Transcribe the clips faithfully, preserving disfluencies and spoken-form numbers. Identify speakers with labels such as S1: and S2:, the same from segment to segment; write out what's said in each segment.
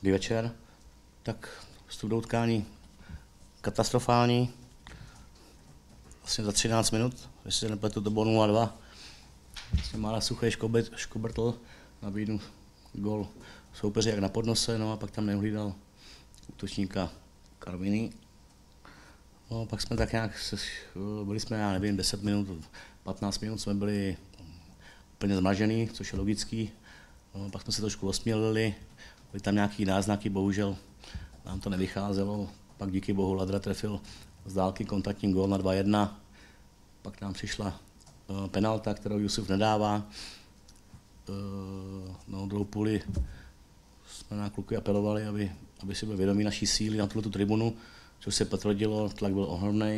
S1: Dobrý večer. Tak vstup do utkání katastrofální. Vlastně za třináct minut, jestli se nepletu, to bylo nula dva. Vlastně Mára Suchý škobrtl, nabídnu gól soupeři jak na podnose, no a pak tam neuhlídal útočníka Karviní. No, pak jsme tak nějak, byli jsme, já nevím, deset minut, patnáct minut jsme byli úplně zmražený, což je logický. No, pak jsme se trošku osmělili, byly tam nějaký náznaky, bohužel nám to nevycházelo. Pak díky bohu Ladra trefil z dálky kontaktní gól na dva jedna. Pak nám přišla uh, penalta, kterou Jusuf nedává. Uh, no, druhou půli jsme na kluky apelovali, aby, aby si byli vědomí naší síly na tuto tribunu, což se potvrdilo, tlak byl ohromný.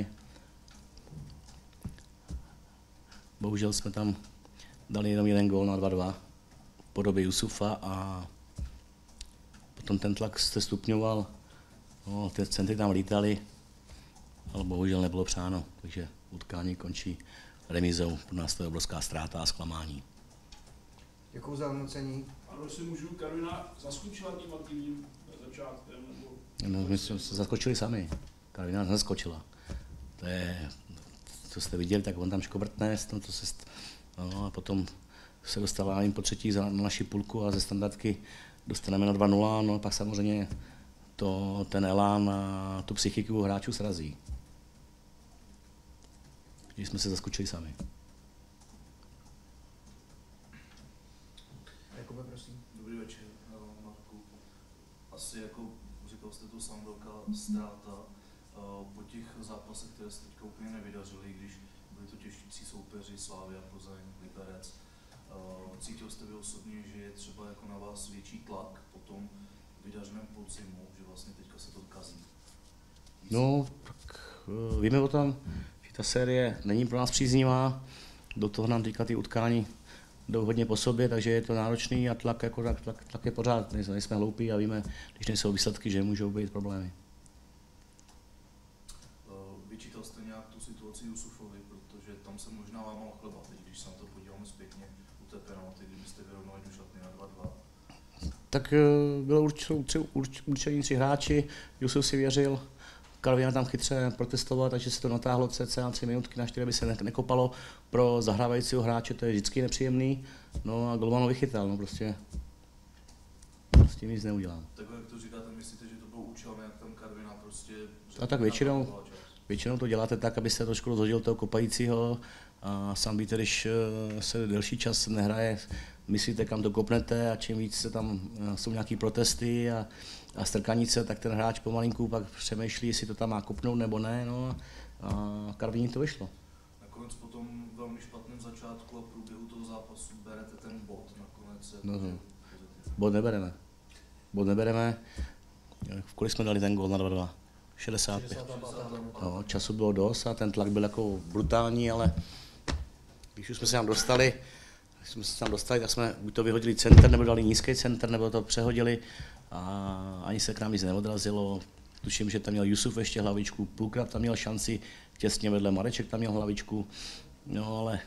S1: Bohužel jsme tam dali jenom jeden gól na dva dva v podobě Jusufa a potom ten tlak se stupňoval. No, ty centry tam lítaly, ale bohužel nebylo přáno, takže utkání končí remízou. Pro nás to je obrovská ztráta a zklamání.
S2: Děkuji za hodnocení.
S3: Ano, jestli můžu, Karviná zaskočila tím aktivním začátkem? Nebo...
S1: No, my jsme se zaskočili sami. Karviná nás zaskočila. To je, co jste viděli, tak on tam škobrtne, to se, no, a potom se dostává jim po třetí na naši půlku a ze standardky dostaneme na dva nula, no pak samozřejmě to, ten elán a tu psychiku hráčů srazí. Když jsme se zaskočili sami.
S2: Jakube, prosím.
S4: Dobrý večer, Marku. Asi jako říkal jste to sám, velká ztráta po těch zápasech, které se teďka úplně nevydařily, když byli to těžší soupeři Slavia, Plzeň, Liberec. Cítil jste vy osobně, že je třeba jako na vás větší tlak po tom vydařeném podzimu, že vlastně teďka se to kazí?
S1: No, tak víme o tom, že ta série není pro nás příznivá, do toho nám teďka ty utkání jdou hodně po sobě, takže je to náročný a tlak, jako, tlak, tlak je pořád, nejsme hloupí a víme, když nejsou výsledky, že můžou být problémy.
S4: Vyčítal jste nějak tu situaci Jusufovi, protože tam se možná lámal chleba, teď když se na to podíváme zpětně u té penalty, kdybyste vyrovnali do šatny na dva dva.
S1: Tak bylo určení tři hráči, Jusuf si věřil, Karviná tam chytře protestoval, takže se to natáhlo cca tři minutky na čtyři, aby se nekopalo pro zahrávajícího hráče, to je vždycky nepříjemný. No a golman ho vychytal, no prostě s tím nic neudělám.
S4: Tak jak to říkáte, myslíte, že to bylo účelné, jak tam Karviná prostě...
S1: A tak většinou, většinou to děláte tak, aby se trošku rozhodil toho kopajícího a sám víte, když se delší čas nehraje, myslíte, kam to kopnete a čím víc se tam jsou nějaký protesty a, a strkanice, tak ten hráč pomalinku pak přemýšlí, jestli to tam má kopnout nebo ne, no a Karviní to vyšlo.
S4: Nakonec po tom velmi špatném začátku a průběhu toho zápasu berete ten bod nakonec.
S1: No, no. Bod nebereme. Bod nebereme. V kolik jsme dali ten gól na dva dva? šedesát pět. No, času bylo dost a ten tlak byl jako brutální, ale když už jsme se tam dostali, když jsme se tam dostali, tak jsme buď to vyhodili center, nebo dali nízký center, nebo to přehodili a ani se k nám nic neodrazilo. Tuším, že tam měl Jusuf ještě hlavičku, půlkrát tam měl šanci, těsně vedle Mareček tam měl hlavičku, no ale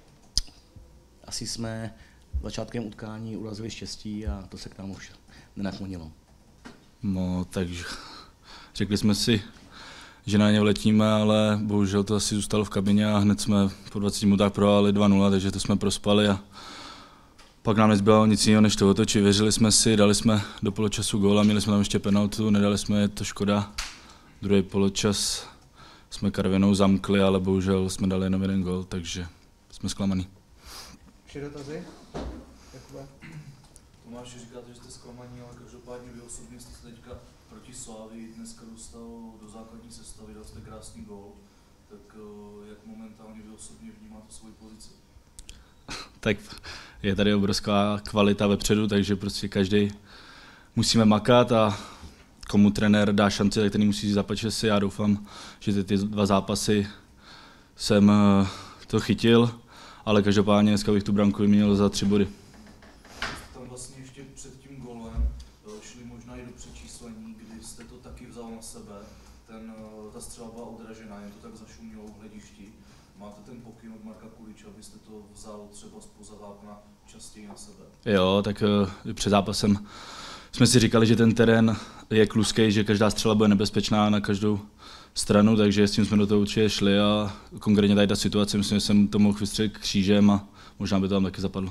S1: asi jsme začátkem utkání urazili štěstí a to se k nám už nenaklonilo.
S5: No, takže řekli jsme si, že na ně vletíme, ale bohužel to asi zůstalo v kabině a hned jsme po dvaceti minutách prohráli dva nula, takže to jsme prospali a pak nám nezbylo nic jiného, než to otočit. Věřili jsme si, dali jsme do poločasu gól a měli jsme tam ještě penaltu, nedali jsme, je to škoda. Druhý poločas jsme Karvinou zamkli, ale bohužel jsme dali jenom jeden gól, takže jsme zklamaný.
S2: Vše dotazy? Jakube?
S4: Tomáš, říkáte, že jste zklamaní, ale každopádně vy osobně jste se teďka proti Slavii dneska dostal do základní sestavy, dal jste krásný gól, tak jak momentálně vy osobně vnímáte svoji pozici?
S5: Tak je tady obrovská kvalita vepředu, takže prostě každý musíme makat a komu trenér dá šanci, tak ten musí zapačit si. Já doufám, že ty dva zápasy jsem to chytil, ale každopádně dneska bych tu branku vyměnil za tři body.
S4: Tam vlastně ještě před tím golem šli možná i do přečíslení, kdy jste to taky vzal na sebe. Ten, ta střela byla odražená, jen to tak zašumělo v hledišti. Máte ten pokyn od Marka Kuliče, abyste to vzal třeba zpoza vápna častěji na sebe?
S5: Jo, tak před zápasem jsme si říkali, že ten terén je kluský, že každá střela bude nebezpečná na každou stranu, takže s tím jsme do toho určitě šli a konkrétně tady ta situace, myslím, že jsem to mohl vystřelit křížem a možná by to tam taky zapadlo.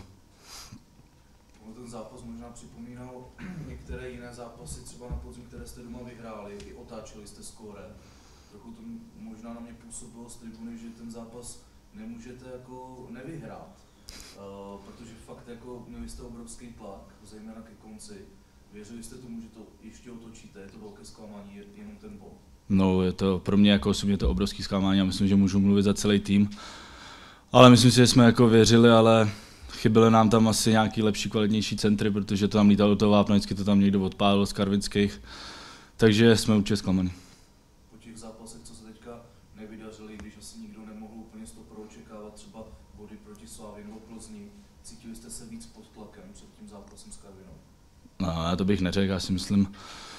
S4: Ten zápas možná připomínal některé jiné zápasy, třeba na podzim, které jste doma vyhráli, i otáčeli jste skóre. Trochu to možná na mě působilo z tribuny, že ten zápas nemůžete jako nevyhrát, uh, protože fakt jako měli jste obrovský tlak, zejména ke konci. Věřili jste tomu, že to ještě otočíte, je to velké zklamání, jenom ten bod?
S5: No, je to pro mě jako osobně to obrovský zklamání a myslím, že můžu mluvit za celý tým. Ale myslím si, že jsme jako věřili, ale chyběly nám tam asi nějaký lepší, kvalitnější centry, protože to tam lítalo to vápno, vždycky to tam někdo odpálil z Karvinských. Takže jsme určitě zklamaní.
S4: Po těch zápasech, co se teďka nevydařili, když asi nikdo nemohl úplně sto procent očekávat třeba body proti Slávii nebo Plzni, cítili jste se víc pod tlakem před tím zápasem s Karvinou?
S5: No, já to bych neřekl, já si myslím,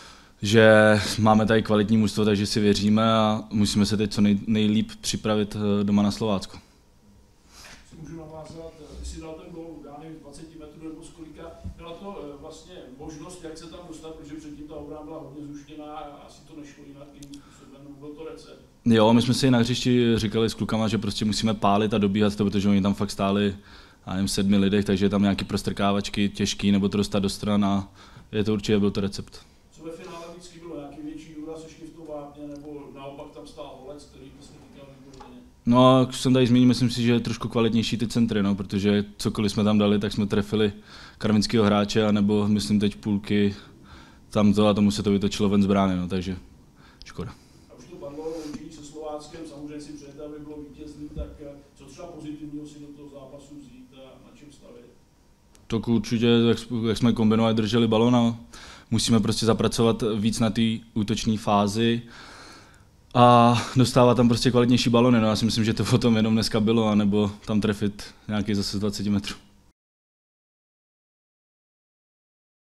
S5: že máme tady kvalitní mužstvo, takže si věříme a musíme se teď co nej, nejlíp připravit doma na Slovácko.
S3: Si můžu navázat, jestli dal ten gól, já nevím, dvacet metrů nebo z kolika, byla to vlastně možnost, jak se tam dostat, protože předtím ta obrana byla hodně zruštěná a asi to nešlo jinak jiným způsobem, byl to recept.
S5: Jo, my jsme si na hřišti říkali s klukama, že prostě musíme pálit a dobíhat to, protože oni tam fakt stáli, já nevím, sedmi lidech, takže tam nějaký prostrkávačky těžký, nebo to dostat do stran a je to určitě, byl to recept.
S3: Co ve finále vždycky bylo, nějaký větší důraz ještě v tom vápně, nebo naopak tam stál Holec, který to jsme říkali výborně?
S5: No, jak jsem tady zmínil, myslím si, že je trošku kvalitnější ty centry, no, protože cokoliv jsme tam dali, tak jsme trefili karvinského hráče, anebo myslím teď půlky tamto a tomu se to vytočilo ven z brány, no, takže škoda.
S3: A už to padlo loučení se Slováckem, samozřejmě si přejete, aby bylo vítězný, tak co třeba pozitivního si do toho zápasu vzít a na čem stavět?
S5: Tak určitě, jak, jak jsme kombinovali, drželi balon a musíme prostě zapracovat víc na té útoční fázi a dostávat tam prostě kvalitnější balony. No, já si myslím, že to o tom jenom dneska bylo, anebo tam trefit nějaký zase z dvacet metrů.